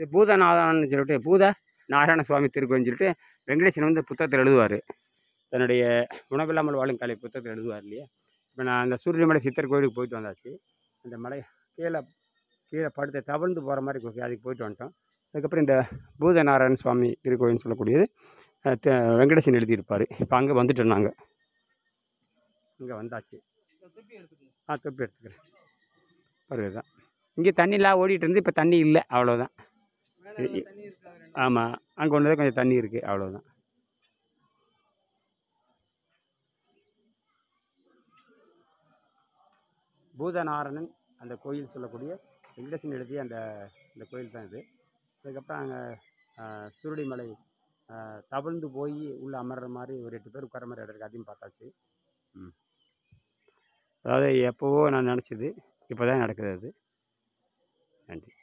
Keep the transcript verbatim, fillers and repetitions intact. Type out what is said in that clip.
இது பூதநாதன்னு சொல்லிட்டு பூத நாராயண சுவாமி திருக்கோயில்னு சொல்லிட்டு வெங்கடேசன் வந்து புத்தகத்தில் எழுதுவார். தன்னுடைய உணவில்லாமல் வாழும் கலை புத்தகத்தில் எழுதுவார் இல்லையா. இப்போ நான் அந்த சூரியமலை சித்தர் கோயிலுக்கு போயிட்டு வந்தாச்சு. அந்த மலை கீழே கீழே படுத்து தவழ்ந்து போகிற மாதிரி அதுக்கு போயிட்டு வந்துட்டோம். அதுக்கப்புறம் இந்த பூதநாராயண சுவாமி திருக்கோயில்னு சொல்லக்கூடியது வெங்கடேசன் எழுதியிருப்பார். இப்போ அங்கே வந்துட்டோம். நாங்கள் இங்கே வந்தாச்சு. ஆ தொப்பி எடுத்துக்கிறேன். பருவது தான் இங்கே தண்ணிலாம் ஓடிட்டு இருந்து இப்போ தண்ணி இல்லை, அவ்வளோதான். ஆமாம், அங்கே ஒன்று கொஞ்சம் தண்ணி இருக்குது, அவ்வளோதான். பூதநாராயணன் அந்த கோயில் சொல்லக்கூடிய வெங்கடேசன் எழுதிய அந்த இந்த கோயில் தான் இது. அதுக்கப்புறம் அங்கே சுருடிமலை தவழ்ந்து போய் உள்ளே அமர்ற மாதிரி ஒரு எட்டு பேர் உட்கார மாதிரி இடம் இருக்குது, அதையும் பார்த்தாச்சு. ம் அதாவது எப்போவோ நான் நினச்சது இப்போ தான் நடக்குது அது. நன்றி.